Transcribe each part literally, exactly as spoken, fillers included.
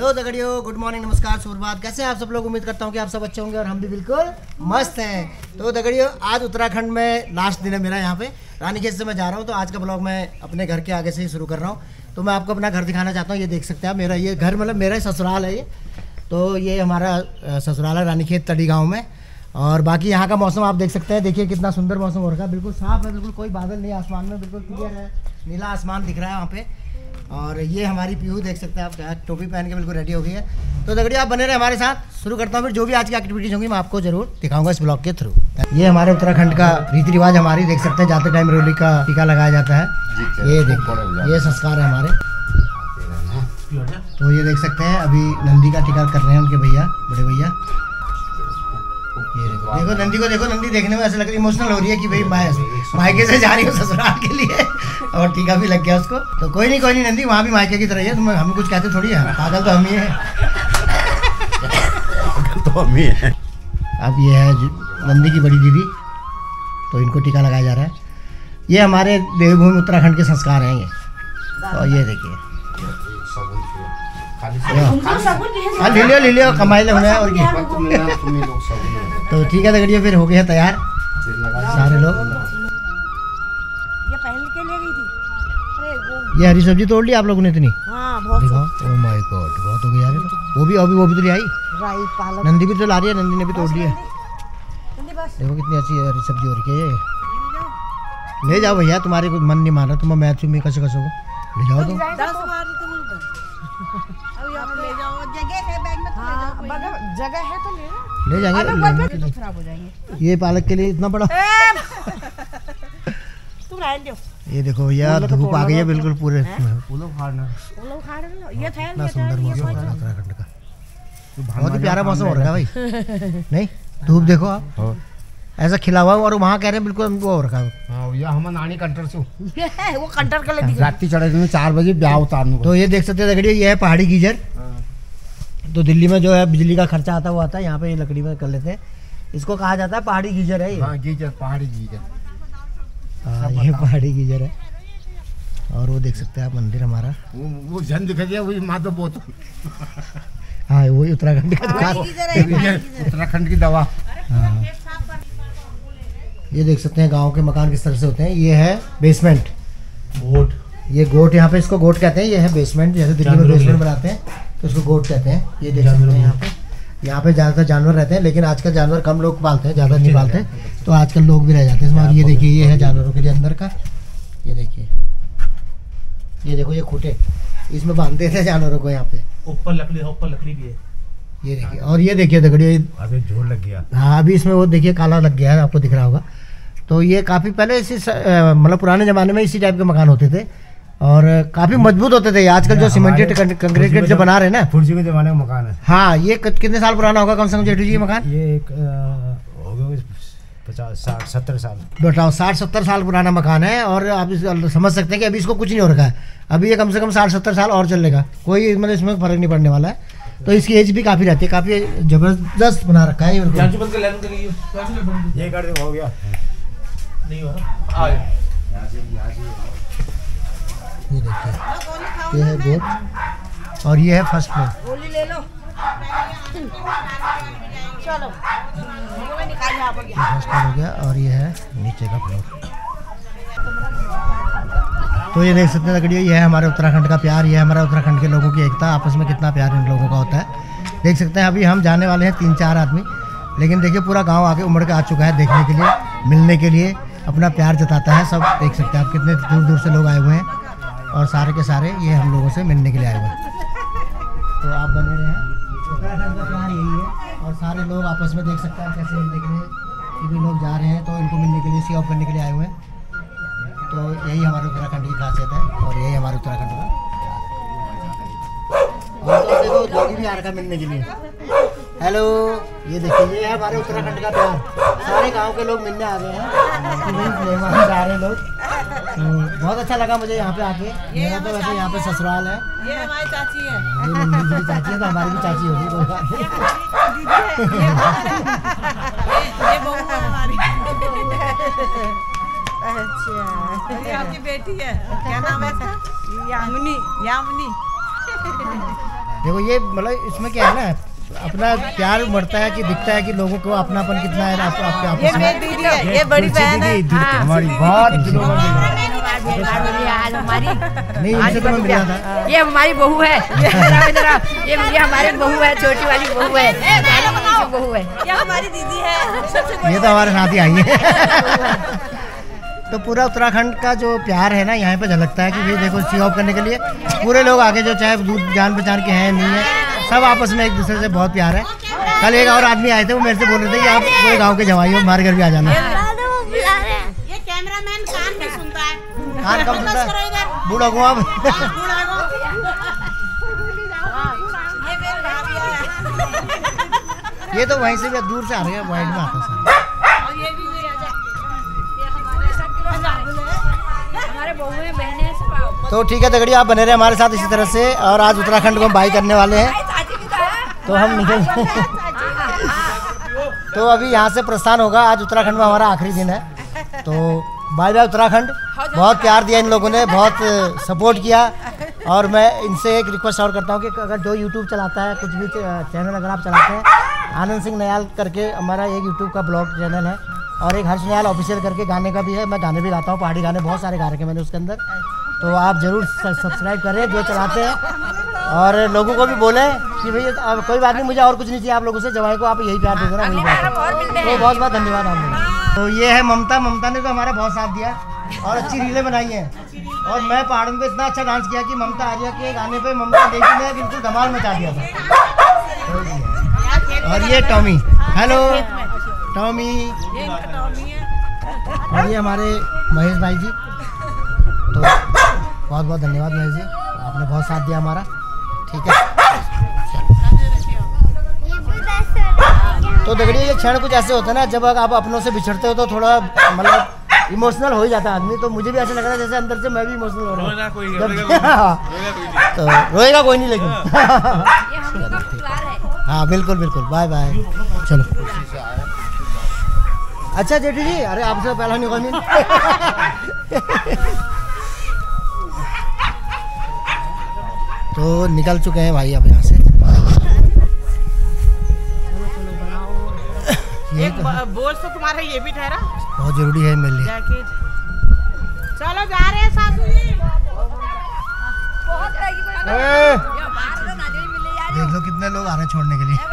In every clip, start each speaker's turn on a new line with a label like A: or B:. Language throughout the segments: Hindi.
A: तो दगड़ियों गुड मॉर्निंग, नमस्कार, सुप्रभात। कैसे हैं आप सब लोग? उम्मीद करता हूं कि आप सब अच्छे होंगे और हम भी बिल्कुल मस्त हैं। तो दगड़ियों आज उत्तराखंड में लास्ट दिन है मेरा यहाँ पे रानीखेत से मैं जा रहा हूँ। तो आज का ब्लॉग मैं अपने घर के आगे से ही शुरू कर रहा हूँ। तो मैं आपको अपना घर दिखाना चाहता हूँ। ये देख सकते हैं मेरा ये घर, मतलब मेरा ही ससुराल है ये। तो ये हमारा ससुराल है रानीखेत तड़ी गाँव में। और बाकी यहाँ का मौसम आप देख सकते हैं। देखिए कितना सुंदर मौसम हो रखा है, बिल्कुल साफ है, बिल्कुल कोई बादल नहीं, आसमान में बिल्कुल क्लियर है, नीला आसमान दिख रहा है वहाँ पे। और ये हमारी पीहू देख सकते हैं आप, टोपी पहन के बिल्कुल रेडी हो गई है। तो दगड़िया आप बने रहे हमारे साथ। शुरू करता हूँ फिर जो भी आज की एक्टिविटीज होंगी मैं आपको जरूर दिखाऊंगा इस ब्लॉग के थ्रू। ये हमारे उत्तराखंड का रीति रिवाज हमारी देख सकते हैं, जाते टाइम रोली का टीका लगाया जाता है। ये देखो ये संस्कार है हमारे। तो ये देख सकते हैं अभी नंदी का टीका कर रहे हैं उनके भैया, बड़े भैया। ये देखो देखो नंदी को देखो, नंदी देखने में ऐसा लग रही है, इमोशनल हो रही है कि भाई मैं मायके से जा रही हूँ ससुराल के लिए और टीका भी लग गया उसको। तो कोई नहीं कोई नहीं नंदी, वहाँ भी मायके की तरह है, तुम हमें कुछ कहते थोड़ी है, पागल तो हम ही है। तो हम ही है। अब ये है नंदी की बड़ी दीदी, तो इनको टीका लगाया जा रहा है। ये हमारे देवभूमि उत्तराखंड के संस्कार हैं ये। और ये देखिए हाँ ले लियो ले लियो कमाई ले होना है और क्या। तो ठीक है दगड़ियों फिर हो गया तैयार सारे लोग।
B: ये पहले के लिए गई थी।
A: ये हरी सब्जी तोड़ ली आप लोगों ने इतनी?
B: हाँ बहुत।
A: ओह माय गॉड बहुत हो गई यार। वो भी अभी वो भी तो ले आई
B: राई पालक।
A: नंदी भी तो ला रही है, नंदी ने भी तोड़ ली है। देखो कितनी अच्छी हरी सब्जी हो रही है ये। ले जाओ भैया, तुम्हारे कुछ मन नहीं मान रहा, तुम मैच में कसो कसो ले जाओ तुम।
B: जगह है तो
A: ले जाएंगे,
B: तो खराब हो जाएंगे।
A: ये पालक के लिए इतना बड़ा।
B: तुम रहने दो।
A: ये देखो भैया धूप आ गई है बिल्कुल पूरे।
B: इतना
A: सुंदर मौसम है उत्तराखंड का, बहुत ही प्यारा मौसम हो रहा है भाई। नहीं धूप देखो आप ऐसा खिला हुआ, और वहाँ कह रहे हैं बिल्कुल वो हो रखा है।
C: हम नानी कंटर से
B: वो कंटर कर लेती
C: रात्रि चढ़े दिन चार बजे ब्याह उतारने।
A: तो ये देख सकते हैं लकड़ी, ये है पहाड़ी गीजर। तो दिल्ली में जो है बिजली का खर्चा आता है वो आता है, यहाँ पे ये लकड़ी में कर लेते हैं। इसको कहा जाता है पहाड़ी गीजर है ये।
C: हाँ, गीजर पहाड़ी गीजर।
A: हाँ ये पहाड़ी गीजर है। और वो देख सकते हैं आप मंदिर हमारा,
C: वो वो झंड दिखा दिया वही माधव बोत।
A: हाँ वही उत्तराखंड का
C: उत्तराखंड की दवा।
A: हाँ ये देख सकते हैं गांव के मकान किस तरह से होते हैं। ये है बेसमेंट गोट, ये गोट यहाँ पे इसको गोट कहते हैं। ये है बेसमेंट, जैसे दिल्ली में बेसमेंट बनाते हैं तो इसको गोट कहते हैं। ये देख सकते हैं यहाँ पे, यहाँ पे ज़्यादातर जानवर रहते हैं, लेकिन आजकल जानवर कम लोग पालते हैं, ज़्यादा नहीं पालते, तो आजकल लोग भी रह जाते हैं इसमें। ये देखिए ये है जानवरों के लिए अंदर का, ये देखिए ये देखो ये खूटे इसमें बांधते थे जानवरों को। यहाँ पे
D: ऊपर लकड़ी है, ऊपर लकड़ी भी है।
A: ये देखिए, और ये देखिए दगड़िए
C: अभी झोल लग गया।
A: हाँ अभी इसमें वो देखिए काला लग गया है, आपको दिख रहा होगा। तो ये काफ़ी पहले इसी मतलब पुराने ज़माने में इसी टाइप के मकान होते थे और काफ़ी मजबूत होते थे। आजकल जो सीमेंटेड कंक्रीट जो बना रहे हैं ना,
C: फुर्जी के जमाने का मकान है।
A: हाँ ये कितने साल पुराना होगा कम से कम जेठू जी ये मकान?
C: ये एक हो गया पचास साठ सत्तर साल।
A: बताओ साठ सत्तर साल पुराना मकान है। और आप इस समझ सकते हैं कि अभी इसको कुछ नहीं हो रखा है, अभी ये कम से कम साठ सत्तर साल और चलेगा, कोई मतलब इसमें फ़र्क नहीं पड़ने वाला है। तो इसकी एज भी काफ़ी रहती है, काफ़ी ज़बरदस्त बना रखा है ये।
C: ये कर हो गया
D: नहीं हो रहा।
A: ये देखिए ये है बोट और ये है फर्स्ट फ्लोर।
B: गोली ले लो चलो निकाल यहाँ पर।
A: फर्स्ट फ्लोर हो गया और ये है नीचे का फ्लोर। तो ये देख सकते हैं लकड़ी, ये है हमारे उत्तराखंड का प्यार, ये है हमारा उत्तराखंड के लोगों की एकता, आपस में कितना प्यार इन लोगों का होता है। देख सकते हैं अभी हम जाने वाले हैं तीन चार आदमी, लेकिन देखिए पूरा गांव आके उमड़ के आ चुका है देखने के लिए, मिलने के लिए, अपना प्यार जताता है सब। देख सकते हैं आप कितने दूर दूर से लोग आए हुए हैं और सारे के सारे ये हम लोगों से मिलने के लिए आए हुए हैं। तो आप बने रहे हैं, उत्तराखंड का प्यार यही है। और सारे लोग आपस में देख सकते हैं कैसे देख रहे हैं कि भी लोग जा रहे हैं तो इनको मिलने के लिए, सी ऑफ करने के लिए आए हुए हैं। तो यही हमारे उत्तराखंड की खासियत है और यही हमारे उत्तराखंड का। और तो देखो जोगी भी आ रखा मिलने के लिए। हेलो ये देखिए ये है हमारे उत्तराखंड का प्यार, सारे गांव के लोग मिलने आ गए हैं कि भाई मेहमान जा रहे लोग। तो बहुत अच्छा लगा मुझे यहाँ पे आके। मेरा तो वैसे यहाँ पे ससुराल है।
B: ये हमारी चाची है।
A: ये नंदी जी की चाची है, तो हमारी भी चाची होगी, कोई बात नहीं।
B: ये बहू है हमारी। अच्छा ये आपकी बेटी है, क्या नाम है इसका? यामिनी। यामिनी
A: देखो ये मतलब इसमें क्या है ना, अपना प्यार बढ़ता है कि दिखता है कि लोगों को अपनापन कितना है आप, आपके आपस
B: ये
A: में।
B: मेरी दीदी है, ये बड़ी बहन है।
A: हाँ, हमारी बहुत दिनों बाद मिला।
E: आज हमारी
A: नहीं इनसे तो मैं मिला था।
E: ये हमारी बहू है, ये ये हमारी बहू है, छोटी वाली बहू है, बहू है,
B: ये हमारी दीदी है।
A: ये तो हमारे साथ ही आई है। तो पूरा उत्तराखंड का जो प्यार है ना यहाँ पे झलकता है कि भाई देखो सी ऑफ करने के लिए पूरे लोग आगे जो चाहे दूर जान पहचान के हैं नहीं है, सब आपस में एक दूसरे से बहुत प्यार है। कल एक और आदमी आए थे, वो मेरे से बोल रहे थे कि आप कोई गांव के जवाई हो, हमारे घर भी आ जाना।
B: ये कैमरामैन कान नहीं सुनता है,
A: कान कम सुनता है, बूढ़ा को आप। ये तो वहीं से भी दूर से आ रहे हैं, वाइड में आता है।
E: हमारे बहू है, बहने हैं सब।
A: तो ठीक है दगड़िया, आप बने रहे हमारे साथ इसी तरह से। और आज उत्तराखंड को हम बाई करने वाले हैं, तो हम निकल तो अभी यहाँ से प्रस्थान होगा। आज उत्तराखंड में हमारा आखिरी दिन है, तो बाय बाय उत्तराखंड। बहुत प्यार दिया इन लोगों ने, बहुत सपोर्ट किया। और मैं इनसे एक रिक्वेस्ट और करता हूँ कि अगर जो यूट्यूब चलाता है, कुछ भी चैनल अगर आप चलाते हैं, आनंद सिंह नयाल करके हमारा एक यूट्यूब का ब्लॉग चैनल है, और एक हर्ष नयाल ऑफिशियल करके गाने का भी है। मैं गाने भी गाता हूँ, पहाड़ी गाने बहुत सारे गा रखे मैंने उसके अंदर, तो आप ज़रूर सब्सक्राइब करें जो चलाते हैं। और लोगों को भी बोले कि भैया कोई बात नहीं, मुझे और कुछ नहीं चाहिए आप लोगों से, जवाई को आप यही प्यार दे देना, वही बात है। तो बहुत बहुत धन्यवाद आप लोगों। तो ये है ममता। ममता ने तो हमारा बहुत साथ दिया और अच्छी रीलें बनाई हैं। और मैं पहाड़ों पे इतना अच्छा डांस किया कि ममता आर्या के गाने पे ममता देवी ने बिल्कुल धमाल मचा दिया था। और ये टॉमी, हेलो टॉमी। और ये हमारे महेश भाई जी, तो बहुत बहुत धन्यवाद महेश जी, आपने बहुत साथ दिया हमारा। ठीक है, तो दगड़िए ये क्षण कुछ ऐसे होता है ना, जब आप अपनों से बिछड़ते हो तो थोड़ा मतलब इमोशनल हो ही जाता है आदमी। तो मुझे भी ऐसा लग रहा है जैसे अंदर से मैं भी इमोशनल हो रहा हूँ। रोएगा कोई, तो रोएगा कोई नहीं, लेकिन हाँ बिल्कुल बिल्कुल। बाय बाय, चलो। अच्छा जेठी जी, अरे आपसे पहला नहीं कौन तो निकल चुके हैं भाई अब यहाँ से।
B: एक बोझ तो तुम्हारा ये भी ठहरा,
A: बहुत जरूरी है मेरे लिए।
B: जैकेट। चलो जा रहे हैं सासू जी।
A: देख लो कितने लोग आ रहे हैं छोड़ने के लिए।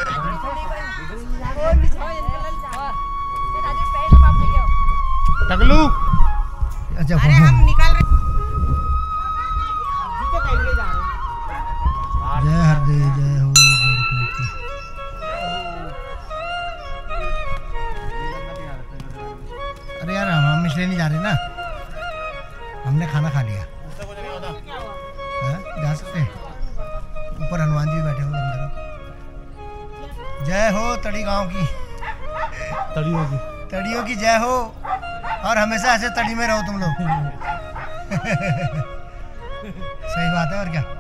A: टकलू, अच्छा
B: अरे हम निकल रहे, जूते पहन के जा रहे हैं।
A: जय हरदेव, जय हो गोरखनाथ की। अरे यार हम इसलिए नहीं जा रहे ना, हमने खाना खा लिया। हाँ, जा सकते हैं, ऊपर हनुमान जी बैठे हुए अंदर। जय हो तड़ी गांव की,
D: तड़ियों की
A: तड़ियों की जय हो। और हमेशा ऐसे तड़ी में रहो तुम लोग। सही बात है, और क्या।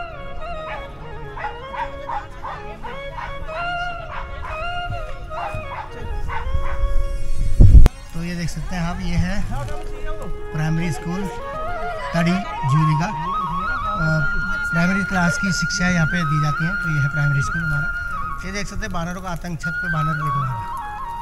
A: तो ये देख सकते हैं आप, ये है प्राइमरी स्कूल तड़ी जूरी का। प्राइमरी क्लास की शिक्षा यहाँ पे दी जाती है। तो ये है प्राइमरी स्कूल हमारा। ये देख सकते हैं बानरों का आतंक, छत पे बानर देखो हमारा।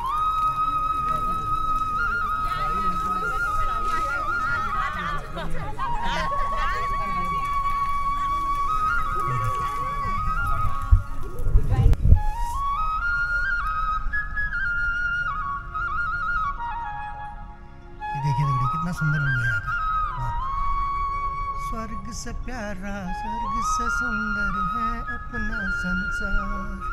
A: देखिए देखिए कितना सुंदर व्यू है यहाँ का। स्वर्ग से प्यारा, स्वर्ग से सुंदर है अपना संसार।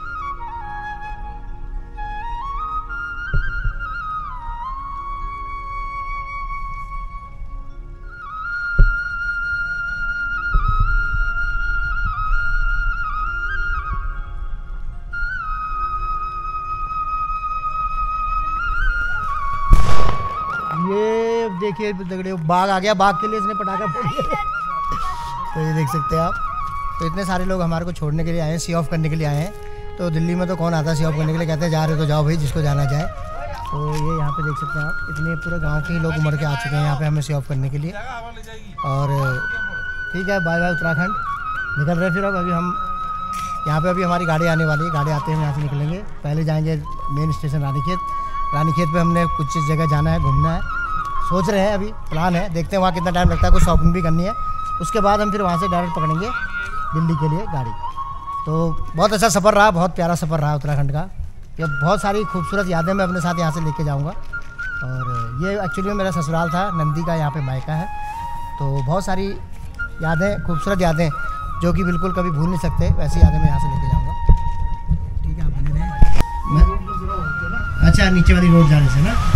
A: ये देखिए दगड़े बाघ आ गया, बाघ के लिए इसने पटाखा फोड़ दिया। तो ये देख सकते हैं आप। तो इतने सारे लोग हमारे को छोड़ने के लिए आए हैं, सी ऑफ करने के लिए आए हैं। तो दिल्ली में तो कौन आता है सी ऑफ करने के लिए, कहते हैं जा रहे तो जाओ भाई, जिसको जाना जाए। तो ये यहाँ पे देख सकते हैं आप, इतने पूरे गांव के लोग उमड़ के आ चुके हैं यहाँ पे हमें सी ऑफ करने के लिए। और ठीक है, बाय बाय उत्तराखंड। निकल रहे फिर। अब अभी हम यहाँ पे अभी हमारी गाड़ी आने वाली है, गाड़ी आते हैं हम यहाँ से निकलेंगे। पहले जाएंगे मेन स्टेशन रानीखेत। रानीखेत पे हमने कुछ जगह जाना है, घूमना है, सोच रहे हैं, अभी प्लान है, देखते हैं वहाँ कितना टाइम लगता है, कुछ शॉपिंग भी करनी है। उसके बाद हम फिर वहाँ से डायरेक्ट पकड़ेंगे दिल्ली के लिए गाड़ी। तो बहुत अच्छा सफ़र रहा, बहुत प्यारा सफ़र रहा उत्तराखंड का। ये बहुत सारी खूबसूरत यादें मैं अपने साथ यहाँ से लेके जाऊँगा। और ये एक्चुअली में मेरा ससुराल था, नंदी का यहाँ पे मायका है। तो बहुत सारी यादें, खूबसूरत यादें जो कि बिल्कुल कभी भूल नहीं सकते, वैसी यादें मैं यहाँ से लेके जाऊँगा। ठीक है, आप बने रहें। मैं अच्छा नीचे वाली रोड जाने से ना,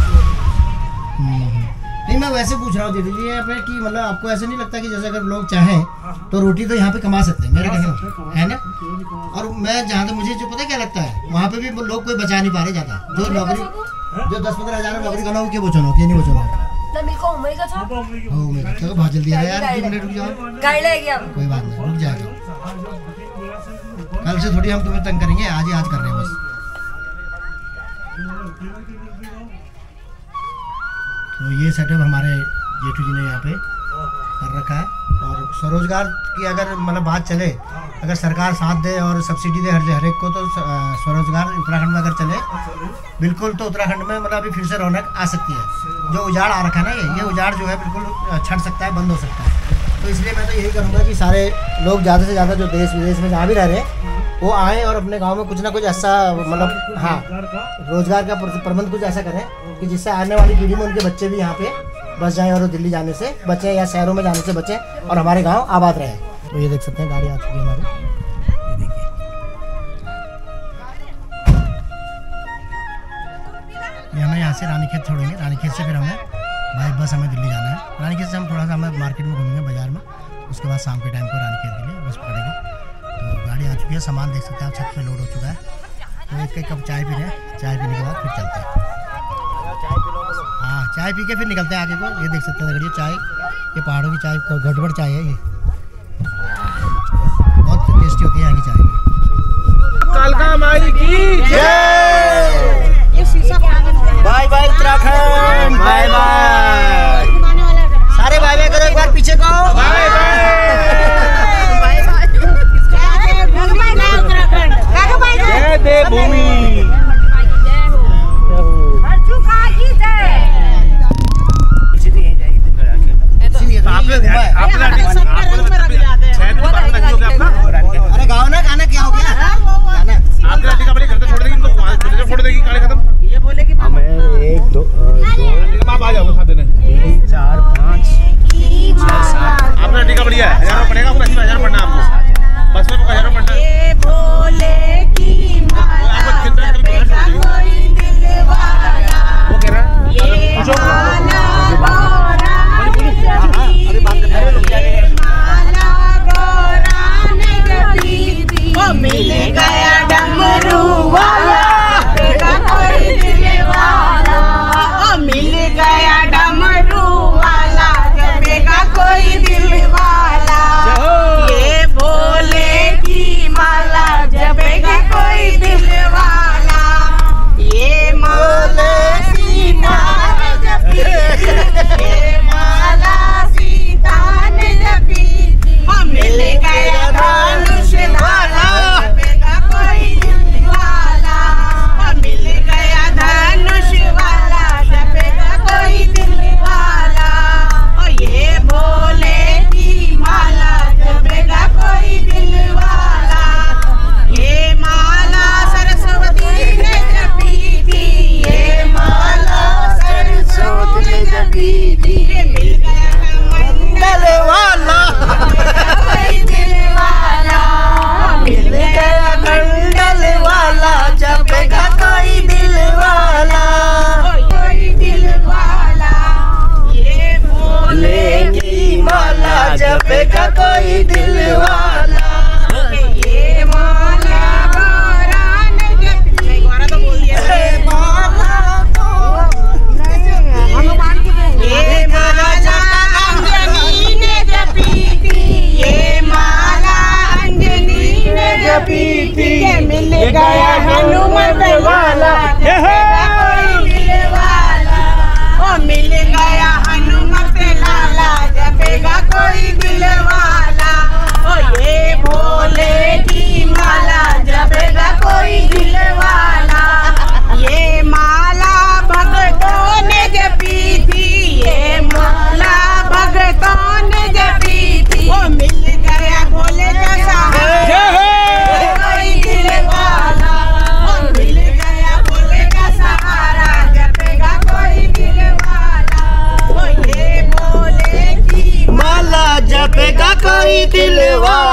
A: नहीं मैं वैसे पूछ रहा हूँ दीदी जी यहाँ पे कि मतलब आपको ऐसे नहीं लगता कि जैसे अगर लोग चाहें तो रोटी तो यहाँ पे कमा सकते हैं, मेरा कहना है ना। और मैं जहाँ तक मुझे जो पता क्या लगता है, वहाँ पे भी लोग कोई बचा नहीं पा रहे ज़्यादा। जो नौकरी जो दस पंद्रह हज़ार नौकरी करना हो, क्या बचो क्या नहीं बचो तो बहुत जल्दी आ यार, दो मिनट रुक जाओ, कोई बात नहीं, रुक जाएगा। कल से थोड़ी हम तुम्हें तंग करेंगे, आज ही आज कर रहे हैं बस। तो ये सेटअप हमारे जेठू जी ने यहाँ पे कर रखा है। और स्वरोजगार की अगर मतलब बात चले, अगर सरकार साथ दे और सब्सिडी दे हर हर एक को, तो स्वरोजगार उत्तराखंड में अगर चले बिल्कुल, तो उत्तराखंड में मतलब अभी फिर से रौनक आ सकती है। जो उजाड़ आ रखा है ना, ये ये उजाड़ जो है बिल्कुल छट सकता है, बंद हो सकता है। तो इसलिए मैं तो यही करूँगा कि सारे लोग ज़्यादा से ज़्यादा जो देश विदेश में जहाँ भी रह रहे हैं वो आएँ और अपने गांव में कुछ ना कुछ ऐसा मतलब हाँ रोज़गार का प्रबंध कुछ ऐसा करें कि जिससे आने वाली पीढ़ी में उनके बच्चे भी यहाँ पे बस जाएं और दिल्ली जाने से बचें या शहरों में जाने से बचें और हमारे गांव आबाद रहे। तो ये देख सकते हैं गाड़ी आ चुकी है हमारी, ये देखिए। ये हमें यहाँ से रानीखेत छोड़ेंगे, रानीखेत से फिर हमें बाई बस हमें दिल्ली जाना है। रानीखेत से हम थोड़ा सा हमें मार्केट में घूमेंगे, बाजार में, उसके बाद शाम के टाइम को रानीखेत के लिए बस पकड़ेंगे। तो गाड़ी आ चुकी है, सामान देख सकते हैं आप, छत पे लोड हो चुका है। तो एक एक कप चाय पी रहे हैं, चाय पीने के बाद फिर चलते हैं। हाँ, चाय पी के फिर निकलते हैं आगे को। ये देख सकते हैं देखिए चाय, ये पहाड़ों की चाय, गड़बड़ चाय है, ये बहुत टेस्टी होती है यहाँ की चाय।
D: कालका माई की जय।
A: Bye bye Uttarakhand, bye bye. सारे बाय बाय करो एक बार, पीछे को बाय बाय।
D: जय देवभूमि।
A: अरे गाँव ना गाना क्या हो गया, गाना
D: आपके लाठी का बड़ी घर छोड़ देगी, इनको फोड़ देगी, काले खत्म।
B: ये बोले कि
C: हमें एक दो दो
D: आप आ जाओगे खाते ने,
C: तीन चार पाँच छः सात।
D: आपका लाठी का बढ़िया है, हजार पड़ेगा आपको, अस्सी हजार पड़ना आपको, बस में हजार पड़ना।
B: भोले की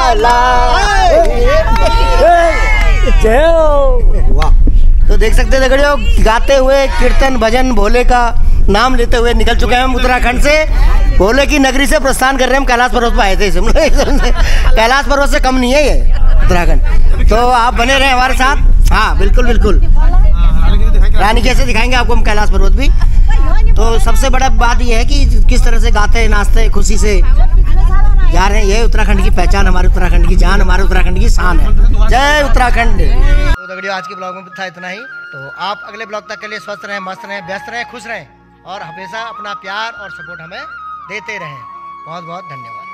A: वाह। तो देख सकते हैं दगड़ियों, गाते हुए कीर्तन भजन भोले का नाम लेते हुए निकल चुके हैं हम उत्तराखंड से। भोले की नगरी से प्रस्थान कर रहे हैं हम। कैलाश पर्वत पर आए थे हम लोग। कैलाश पर्वत से कम नहीं है ये उत्तराखंड। तो आप बने रहे हमारे साथ। हाँ बिल्कुल बिल्कुल, रानी कैसे दिखाएंगे आपको हम कैलाश पर्वत भी। तो सबसे बड़ा बात यह है कि किस तरह से गाते नाचते खुशी से जा रहे हैं। ये उत्तराखंड की पहचान, हमारे उत्तराखंड की जान, हमारे उत्तराखंड की शान है। जय उत्तराखंड। तो दगड़ियों आज के ब्लॉग में था इतना ही। तो आप अगले ब्लॉग तक के लिए स्वस्थ रहें, मस्त रहें, व्यस्त रहें, खुश रहें और हमेशा अपना प्यार और सपोर्ट हमें देते रहें। बहुत बहुत धन्यवाद।